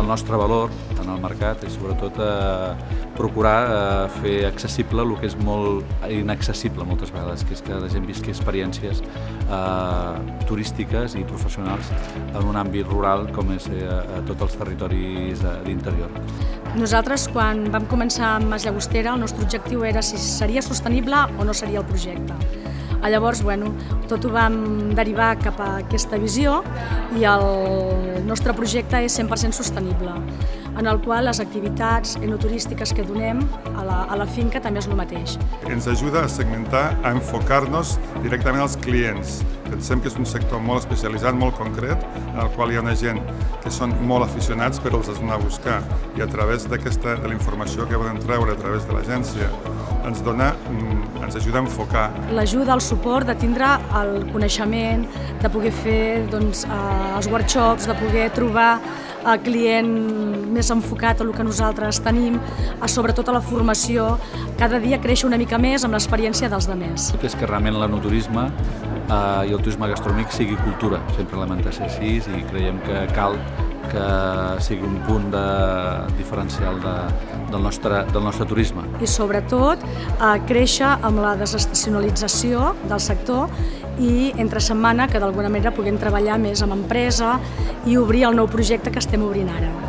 nostre valor en el mercat i sobretot procurar fer accessible el que és molt inaccessible moltes vegades, que és que la gent visqui experiències turístiques i professionals en un àmbit rural com és a tots els territoris d'interior. Nosaltres, quan vam començar amb Mas Llagostera, el nostre objectiu era si seria sostenible o no seria el projecte. Llavors, tot ho vam derivar cap a aquesta visió i el nostre projecte és 100% sostenible, en el qual les activitats enoturístiques que donem a la finca també és el mateix. Ens ajuda a segmentar, a enfocar-nos directament als clients. Pensem que és un sector molt especialitzat, molt concret, en el qual hi ha una gent que són molt aficionats però els has d'anar a buscar, i a través de la informació que poden treure a través de l'agència ens ajuda a enfocar. L'ajuda, el suport de tindre el coneixement, de poder fer els workshops, de poder trobar el client més enfocat a el que nosaltres tenim, sobretot a la formació, cada dia créixer una mica més amb l'experiència dels altres. És que realment l'enoturisme i el turisme gastronòmic sigui cultura, sempre lament de ser així i creiem que cal que sigui un punt diferencial del nostre turisme. I sobretot créixer amb la desestacionalització del sector i entre setmana que d'alguna manera puguem treballar més amb empresa i obrir el nou projecte que estem obrint ara.